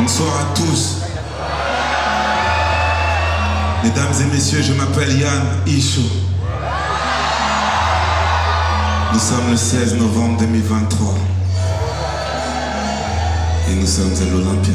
Bonsoir à tous. Mesdames et messieurs, je m'appelle Yann Ichou. Nous sommes le 16 novembre 2023. Et nous sommes à l'Olympia.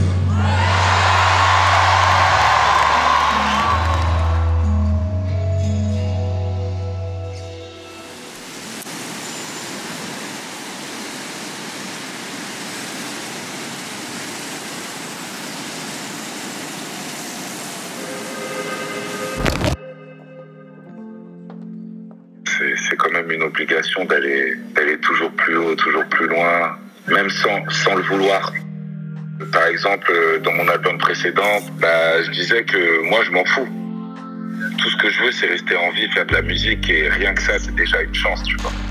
C'est quand même une obligation d'aller toujours plus haut, toujours plus loin, même sans le vouloir. Par exemple, dans mon album précédent, je disais que moi je m'en fous. Tout ce que je veux, c'est rester en vie, faire de la musique, et rien que ça, c'est déjà une chance, tu vois.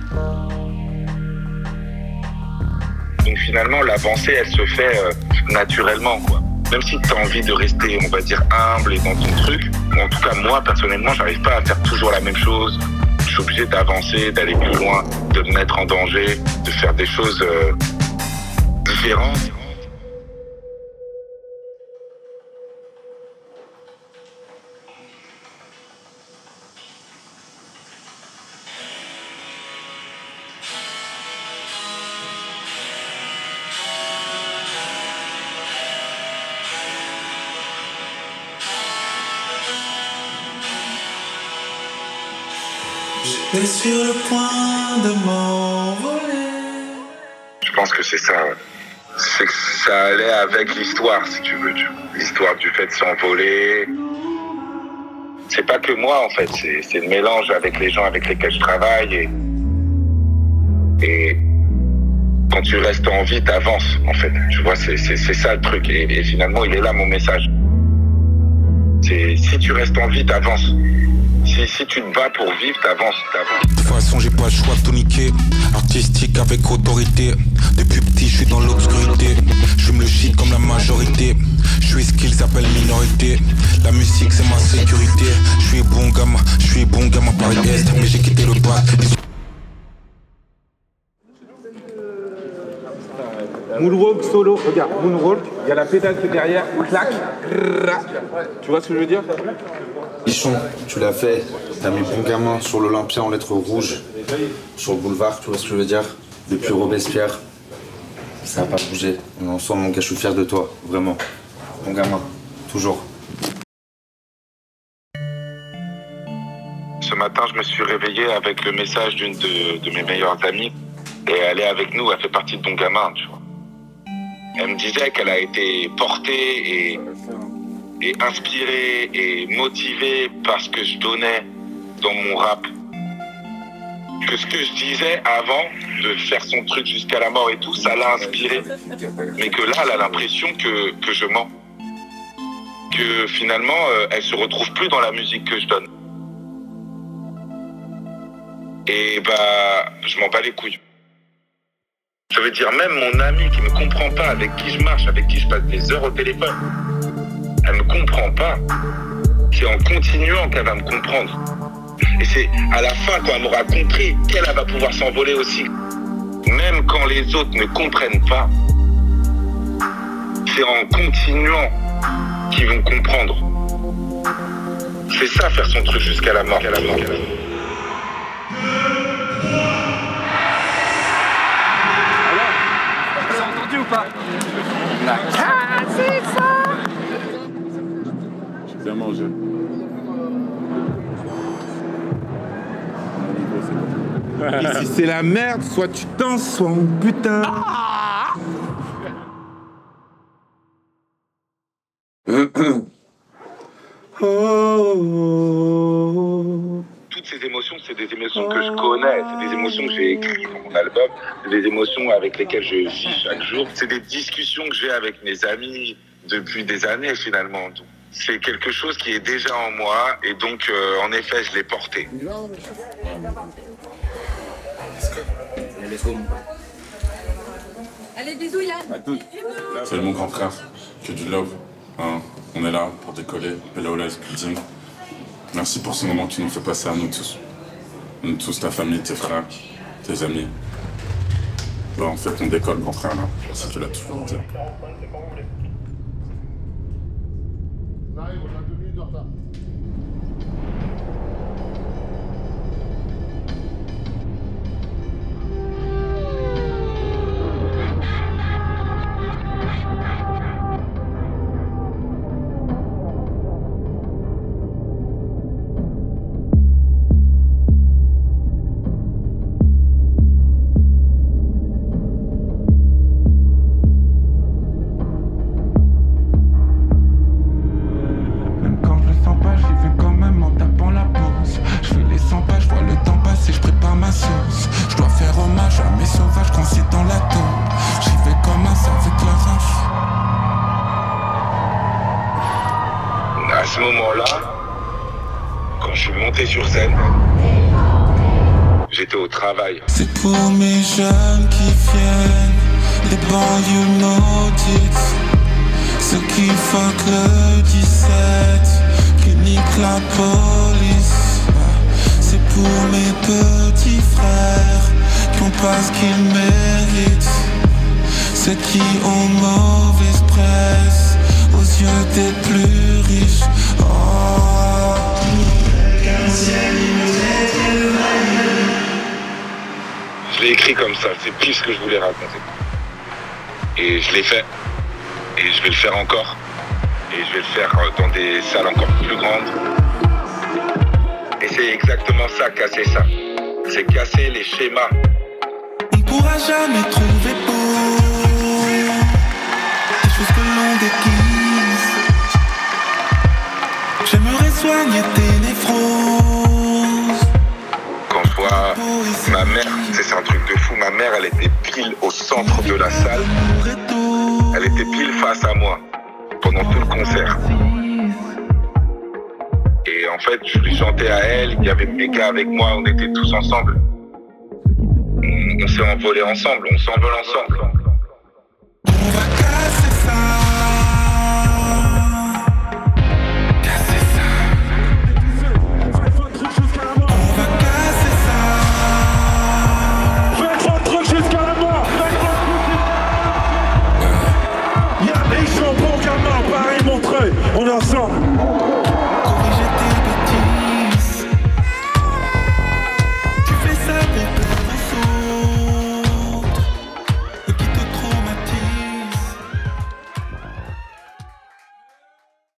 Donc finalement, l'avancée, elle se fait naturellement, quoi. Même si tu as envie de rester, on va dire, humble et dans ton truc, en tout cas moi, personnellement, j'arrive pas à faire toujours la même chose. Je suis obligé d'avancer, d'aller plus loin, de me mettre en danger, de faire des choses différentes. J'étais sur le point de m'envoler. Je pense que c'est ça. C'est que ça allait avec l'histoire, si tu veux. L'histoire du fait de s'envoler. C'est pas que moi, en fait. C'est le mélange avec les gens avec lesquels je travaille. Et quand tu restes en vie, t'avances, en fait. Tu vois, c'est ça le truc. Et finalement, il est là, mon message. Si tu restes en vie, t'avances. Si tu te bats pour vivre, t'avances. De toute façon, j'ai pas le choix de tout niquer. Artistique avec autorité. Depuis petit, je suis dans l'obscurité. Je me le shit comme la majorité. Je suis ce qu'ils appellent minorité. La musique, c'est ma sécurité. Je suis bon gamin Paris-Est. Mais j'ai quitté le bac. Moonwalk solo, regarde, moonwalk, il y a la pédale qui est derrière, clac, tu vois ce que je veux dire? Ichon, tu l'as fait, t'as mis bon gamin sur l'Olympia en lettres rouges, sur le boulevard, tu vois ce que je veux dire? Depuis Robespierre, ça n'a pas bougé. On est ensemble, mon gars, je suis fier de toi, vraiment. Bon gamin, toujours. Ce matin, je me suis réveillé avec le message d'une de mes meilleures amies. Et elle est avec nous, elle fait partie de Bon Gamin, tu vois. Elle me disait qu'elle a été portée et inspirée et motivée par ce que je donnais dans mon rap. Que ce que je disais avant de faire son truc jusqu'à la mort et tout, ça l'a inspirée. Mais que là, elle a l'impression que je mens. Que finalement, elle se retrouve plus dans la musique que je donne. Et je m'en bats les couilles. Je veux dire, même mon amie qui me comprend pas, avec qui je marche, avec qui je passe des heures au téléphone, elle me comprend pas. C'est en continuant qu'elle va me comprendre. Et c'est à la fin, quand elle m'aura compris, qu'elle va pouvoir s'envoler aussi. Même quand les autres ne comprennent pas, c'est en continuant qu'ils vont comprendre. C'est ça, faire son truc jusqu'à la mort. Ou pas? C'est ça. J'ai bien mangé. Ici c'est la merde, soit tu danses, soit on putain. Toutes ces émotions, c'est des émotions que je connais, c'est des émotions que j'ai écrites dans mon album, c'est des émotions avec lesquelles je vis chaque jour. C'est des discussions que j'ai avec mes amis depuis des années finalement. C'est quelque chose qui est déjà en moi et donc en effet je l'ai porté. Allez, bisous Yann. Salut mon grand frère, que du love. Hein, on est là pour décoller, Hello Life Building. Merci pour ce moment que tu nous fais passer à nous tous. Nous tous, ta famille, tes frères, tes amis. En fait, on décolle, grand frère, là. Si tu l'as toujours dit. On arrive, on a 2 minutes de retard. À ce moment-là, quand je suis monté sur scène, j'étais au travail. C'est pour mes jeunes qui viennent des banlieues maudites, ceux qui fuck le 17, qui niquent la police. C'est pour mes petits frères qui ont pas ce qu'ils méritent, ceux qui ont mauvaise presse aux yeux des plus riches. Je l'ai écrit comme ça, c'est plus ce que je voulais raconter. Et je l'ai fait. Et je vais le faire encore. Et je vais le faire dans des salles encore plus grandes. Et c'est exactement ça, casser ça. C'est casser les schémas. On ne pourra jamais trouver beau des choses que l'on déguise. J'aimerais soigner tes névroses. Quand je vois ma mère, c'est un truc de fou, ma mère elle était pile au centre de la salle. Elle était pile face à moi pendant tout le concert. Et en fait, je lui chantais à elle, il y avait des gars avec moi, on était tous ensemble. On s'est envolé ensemble, on s'envole ensemble. On va casser ça. Casser ça. On va casser ça. Faites votre truc jusqu'à la mort. Y'a des gens pour gamin, Paris, Montreuil, on est ensemble.